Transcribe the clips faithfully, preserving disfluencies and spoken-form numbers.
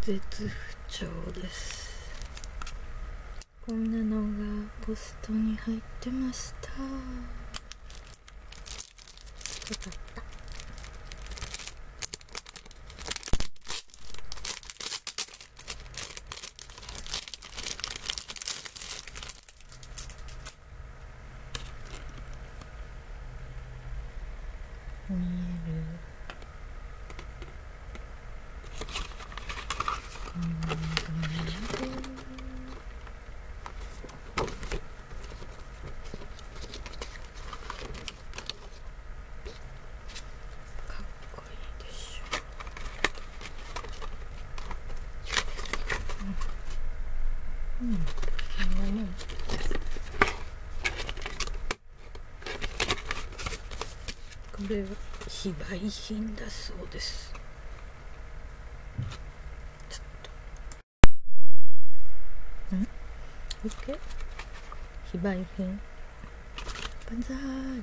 絶不調です。こんなのがポストに入ってました。よかった。見える？こんな感じでかっこいいでしょ。うん、うん、こんなもん。これは非売品だそうです。ちょっとん OK？ 非売品バンザーイ。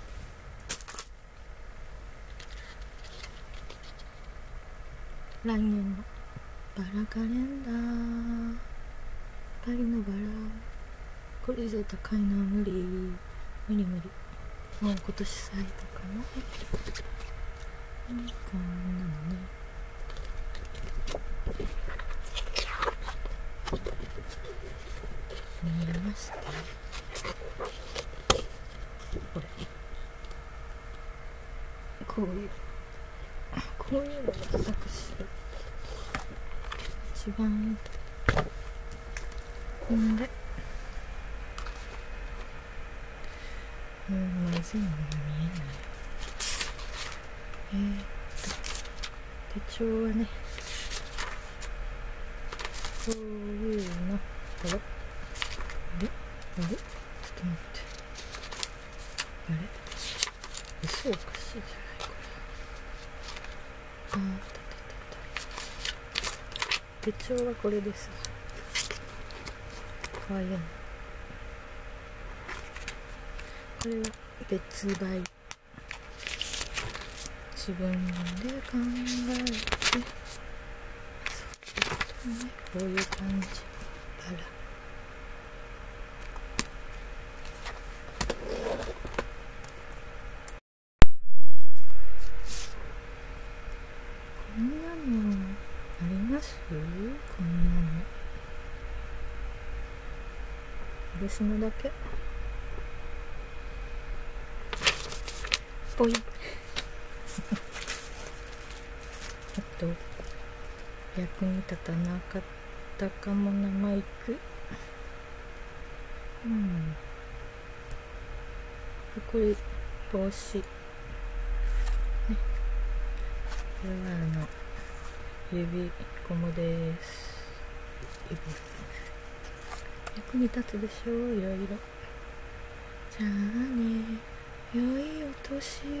来年のバラカレンダー、パリのバラ、これ以上高いのは無理無理無理。もう今年最後かな。うん、こんなのね。見えました？これこういうこういうのが作詞一番いいんで、もうまずいのが見えない。えー、っと手帳はね、こういうの、あれあれあれちょっと待って、あれ嘘おかしいじゃないこれ。あーたたたた。手帳はこれです。かわいい。これは別売。自分で考えて、こういう感じ。バラ。こんなのあります？こんなの。私のだけ。ぽい。あと役に立たなかったかもなマイク。うん。これ帽子。ね。これはあの指ゴムです。指。役に立つでしょう、いろいろ。じゃあね、良いお年を。